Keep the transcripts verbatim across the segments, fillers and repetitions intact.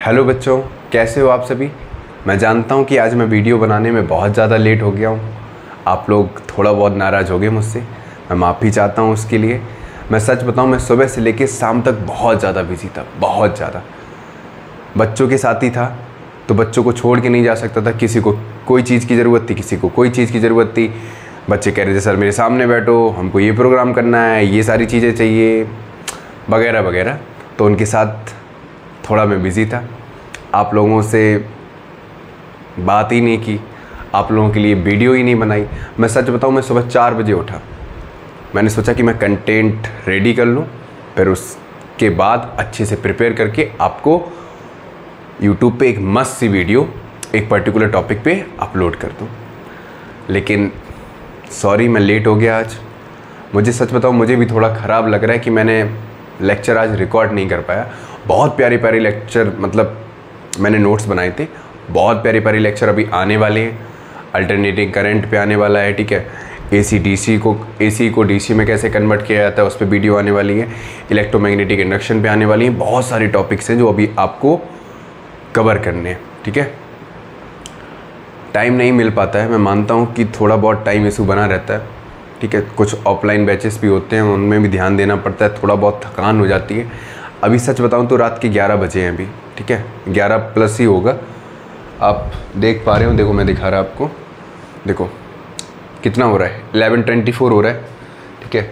Hello बच्चों, कैसे हो आप सभी। मैं जानता हूँ कि आज मैं वीडियो बनाने में बहुत ज़्यादा लेट हो गया हूँ। आप लोग थोड़ा बहुत नाराज़ हो गए मुझसे, मैं माफ़ी चाहता हूँ उसके लिए। मैं सच बताऊँ, मैं सुबह से लेकर शाम तक बहुत ज़्यादा बिजी था, बहुत ज़्यादा। बच्चों के साथ ही था तो बच्चों को छोड़ के नहीं जा सकता था। किसी को कोई चीज़ की ज़रूरत थी, किसी को कोई चीज़ की ज़रूरत थी। बच्चे कह रहे थे सर मेरे सामने बैठो, हमको ये प्रोग्राम करना है, ये सारी चीज़ें चाहिए वगैरह वगैरह। तो उनके साथ थोड़ा मैं बिज़ी था। आप लोगों से बात ही नहीं की, आप लोगों के लिए वीडियो ही नहीं बनाई। मैं सच बताऊं, मैं सुबह चार बजे उठा। मैंने सोचा कि मैं कंटेंट रेडी कर लूं, फिर उसके बाद अच्छे से प्रिपेयर करके आपको यूट्यूब पे एक मस्त सी वीडियो एक पर्टिकुलर टॉपिक पे अपलोड कर दूं। लेकिन सॉरी, मैं लेट हो गया आज। मुझे सच बताऊं, मुझे भी थोड़ा ख़राब लग रहा है कि मैंने लेक्चर आज रिकॉर्ड नहीं कर पाया। बहुत प्यारी प्यारी लेक्चर, मतलब मैंने नोट्स बनाए थे। बहुत प्यारी प्यारी लेक्चर अभी आने वाले हैं। अल्टरनेटिंग करंट पे आने वाला है, ठीक है। एसी डीसी को एसी को डीसी में कैसे कन्वर्ट किया जाता है उस पर वीडियो आने वाली है। इलेक्ट्रोमैग्नेटिक इंडक्शन पे आने वाली है। बहुत सारे टॉपिक्स हैं जो अभी आपको कवर करने हैं, ठीक है। टाइम नहीं मिल पाता है, मैं मानता हूँ कि थोड़ा बहुत टाइम इशू बना रहता है, ठीक है। कुछ ऑफलाइन बैचेस भी होते हैं, उनमें भी ध्यान देना पड़ता है, थोड़ा बहुत थकान हो जाती है। अभी सच बताऊं तो रात के ग्यारह बजे हैं अभी, ठीक है। ग्यारह प्लस ही होगा, आप देख पा रहे हो। देखो मैं दिखा रहा आपको, देखो कितना हो रहा है, इलेवन ट्वेंटी फोर हो रहा है, ठीक है।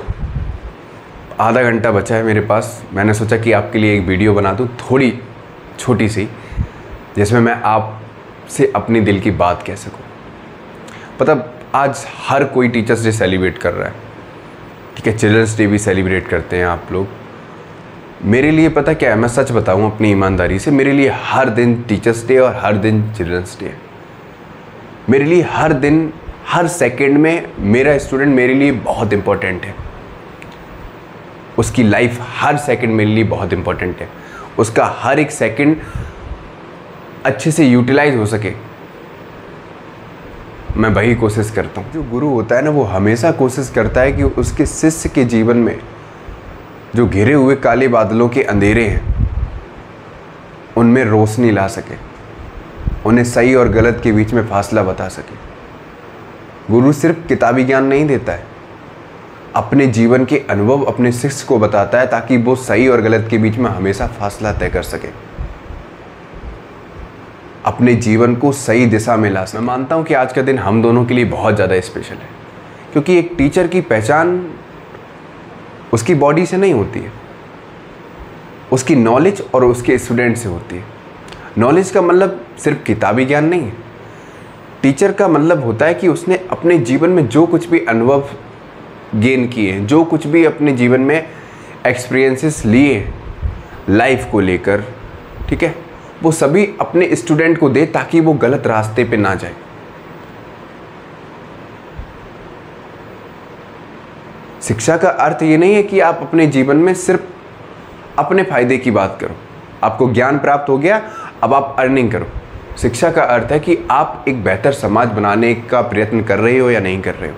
आधा घंटा बचा है मेरे पास। मैंने सोचा कि आपके लिए एक वीडियो बना दूं, थोड़ी छोटी सी, जिसमें मैं आपसे अपनी दिल की बात कह सकूं। पता, आज हर कोई टीचर्स डे सेलिब्रेट कर रहा है, ठीक है। चिल्ड्रंस डे भी सेलिब्रेट करते हैं आप लोग। मेरे लिए पता क्या है, मैं सच बताऊं अपनी ईमानदारी से, मेरे लिए हर दिन टीचर्स डे और हर दिन चिल्ड्रंस डे है। मेरे लिए हर दिन, हर सेकंड में मेरा स्टूडेंट मेरे लिए बहुत इम्पोर्टेंट है। उसकी लाइफ हर सेकंड मेरे लिए बहुत इम्पोर्टेंट है। उसका हर एक सेकंड अच्छे से यूटिलाइज हो सके, मैं वही कोशिश करता हूँ। जो गुरु होता है ना, वो हमेशा कोशिश करता है कि उसके शिष्य के जीवन में जो घिरे हुए काले बादलों के अंधेरे हैं, उनमें रोशनी ला सके, उन्हें सही और गलत के बीच में फासला बता सके। गुरु सिर्फ किताबी ज्ञान नहीं देता है, अपने जीवन के अनुभव अपने शिष्य को बताता है, ताकि वो सही और गलत के बीच में हमेशा फासला तय कर सके, अपने जीवन को सही दिशा में ला सके। मैं मानता हूँ कि आज का दिन हम दोनों के लिए बहुत ज़्यादा स्पेशल है, क्योंकि एक टीचर की पहचान उसकी बॉडी से नहीं होती है, उसकी नॉलेज और उसके स्टूडेंट से होती है। नॉलेज का मतलब सिर्फ किताबी ज्ञान नहीं है। टीचर का मतलब होता है कि उसने अपने जीवन में जो कुछ भी अनुभव गेन किए हैं, जो कुछ भी अपने जीवन में एक्सपीरियंसेस लिए लाइफ को लेकर, ठीक है, वो सभी अपने स्टूडेंट को दे, ताकि वो गलत रास्ते पे ना जाए। शिक्षा का अर्थ ये नहीं है कि आप अपने जीवन में सिर्फ अपने फायदे की बात करो। आपको ज्ञान प्राप्त हो गया, अब आप अर्निंग करो। शिक्षा का अर्थ है कि आप एक बेहतर समाज बनाने का प्रयत्न कर रहे हो या नहीं कर रहे हो।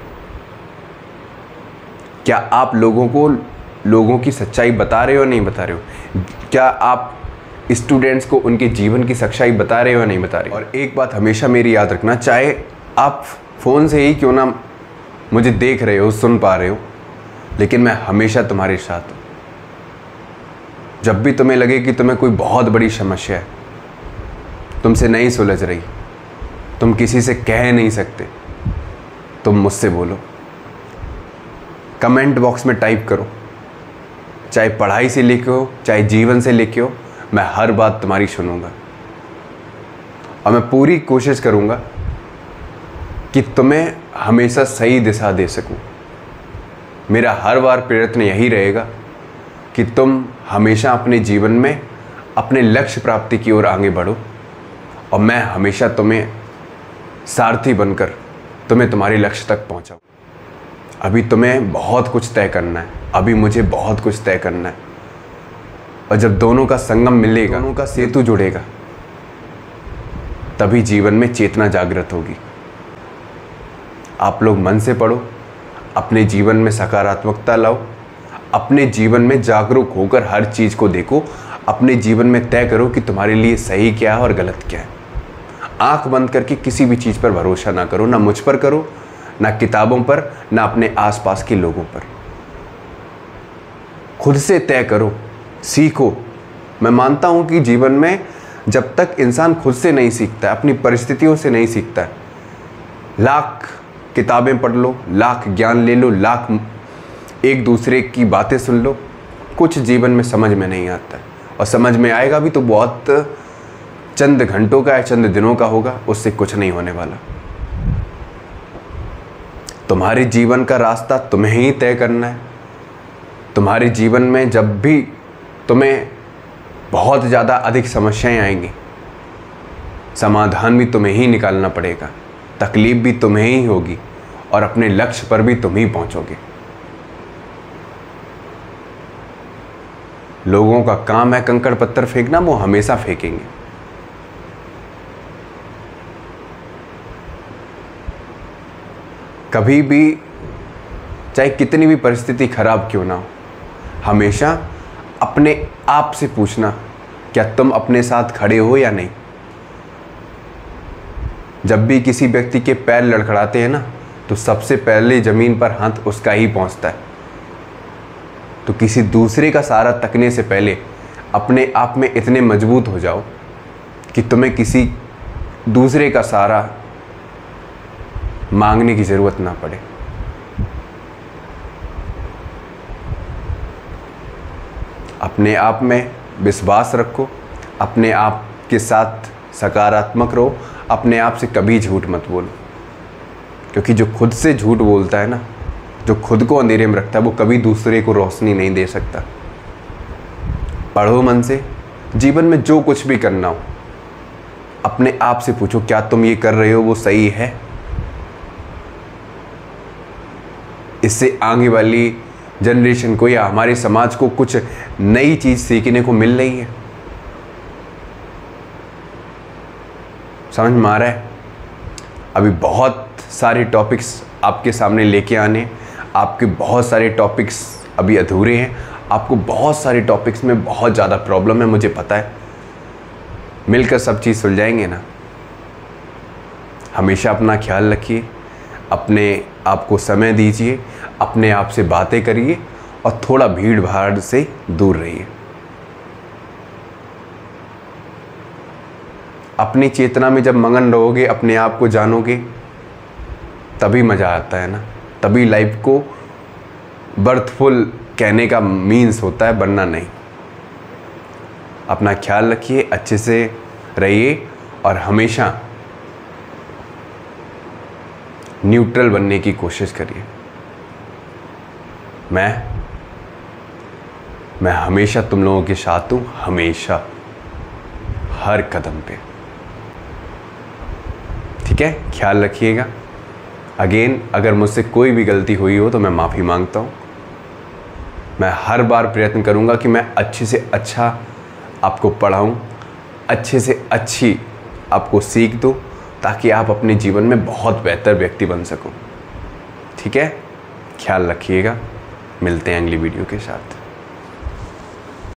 क्या आप लोगों को लोगों की सच्चाई बता रहे हो या नहीं बता रहे हो। क्या आप स्टूडेंट्स को उनके जीवन की सच्चाई बता रहे हो या नहीं बता रहे हो। और एक बात हमेशा मेरी याद रखना, चाहे आप फ़ोन से ही क्यों ना मुझे देख रहे हो, सुन पा रहे हो, लेकिन मैं हमेशा तुम्हारे साथ हूँ। जब भी तुम्हें लगे कि तुम्हें कोई बहुत बड़ी समस्या है, तुमसे नहीं सुलझ रही, तुम किसी से कह नहीं सकते, तुम मुझसे बोलो। कमेंट बॉक्स में टाइप करो, चाहे पढ़ाई से लेके हो, चाहे जीवन से लेके हो, मैं हर बात तुम्हारी सुनूंगा। और मैं पूरी कोशिश करूंगा कि तुम्हें हमेशा सही दिशा दे सकूं। मेरा हर बार प्रयत्न यही रहेगा कि तुम हमेशा अपने जीवन में अपने लक्ष्य प्राप्ति की ओर आगे बढ़ो, और मैं हमेशा तुम्हें सारथी बनकर तुम्हें तुम्हारे लक्ष्य तक पहुंचाऊं। अभी तुम्हें बहुत कुछ तय करना है, अभी मुझे बहुत कुछ तय करना है। और जब दोनों का संगम मिलेगा, दोनों का सेतु जुड़ेगा, तभी जीवन में चेतना जागृत होगी। आप लोग मन से पढ़ो, अपने जीवन में सकारात्मकता लाओ, अपने जीवन में जागरूक होकर हर चीज़ को देखो, अपने जीवन में तय करो कि तुम्हारे लिए सही क्या है और गलत क्या है। आंख बंद करके किसी भी चीज़ पर भरोसा ना करो, ना मुझ पर करो, ना किताबों पर, ना अपने आसपास के लोगों पर। खुद से तय करो, सीखो। मैं मानता हूं कि जीवन में जब तक इंसान खुद से नहीं सीखता है, अपनी परिस्थितियों से नहीं सीखता है, लाख किताबें पढ़ लो, लाख ज्ञान ले लो, लाख एक दूसरे की बातें सुन लो, कुछ जीवन में समझ में नहीं आता है। और समझ में आएगा भी तो बहुत चंद घंटों का या चंद दिनों का होगा, उससे कुछ नहीं होने वाला। तुम्हारे जीवन का रास्ता तुम्हें ही तय करना है। तुम्हारे जीवन में जब भी तुम्हें बहुत ज़्यादा अधिक समस्याएं आएंगी, समाधान भी तुम्हें ही निकालना पड़ेगा, तकलीफ भी तुम्हें ही होगी और अपने लक्ष्य पर भी तुम ही पहुंचोगे। लोगों का काम है कंकड़ पत्थर फेंकना, वो हमेशा फेंकेंगे। कभी भी, चाहे कितनी भी परिस्थिति खराब क्यों ना हो, हमेशा अपने आप से पूछना, क्या तुम अपने साथ खड़े हो या नहीं। जब भी किसी व्यक्ति के पैर लड़खड़ाते हैं ना, तो सबसे पहले ज़मीन पर हाथ उसका ही पहुंचता है। तो किसी दूसरे का सहारा तकने से पहले अपने आप में इतने मजबूत हो जाओ कि तुम्हें किसी दूसरे का सहारा मांगने की ज़रूरत ना पड़े। अपने आप में विश्वास रखो, अपने आप के साथ सकारात्मक रहो, अपने आप से कभी झूठ मत बोलो। क्योंकि जो खुद से झूठ बोलता है ना, जो खुद को अंधेरे में रखता है, वो कभी दूसरे को रोशनी नहीं दे सकता। पढ़ो मन से, जीवन में जो कुछ भी करना हो अपने आप से पूछो, क्या तुम ये कर रहे हो वो सही है। इससे आगे वाली जनरेशन को या हमारे समाज को कुछ नई चीज़ सीखने को मिल रही है। समझ में आ रहा है? अभी बहुत सारे टॉपिक्स आपके सामने लेके आने, आपके बहुत सारे टॉपिक्स अभी अधूरे हैं, आपको बहुत सारे टॉपिक्स में बहुत ज़्यादा प्रॉब्लम है, मुझे पता है। मिलकर सब चीज़ सुलझाएंगे ना। हमेशा अपना ख्याल रखिए, अपने आप को समय दीजिए, अपने आप से बातें करिए और थोड़ा भीड़ भाड़ से दूर रहिए। अपनी चेतना में जब मगन रहोगे, अपने आप को जानोगे, तभी मज़ा आता है ना, तभी लाइफ को बर्थफुल कहने का मीन्स होता है, वरना नहीं। अपना ख्याल रखिए, अच्छे से रहिए और हमेशा न्यूट्रल बनने की कोशिश करिए। मैं मैं हमेशा तुम लोगों के साथ हूँ, हमेशा, हर कदम पे। ठीक है, ख्याल रखिएगा। अगेन, अगर मुझसे कोई भी गलती हुई हो तो मैं माफ़ी मांगता हूँ। मैं हर बार प्रयत्न करूँगा कि मैं अच्छे से अच्छा आपको पढ़ाऊँ, अच्छे से अच्छी आपको सीख दूँ, ताकि आप अपने जीवन में बहुत बेहतर व्यक्ति बन सको। ठीक है, ख्याल रखिएगा। मिलते हैं अगली वीडियो के साथ।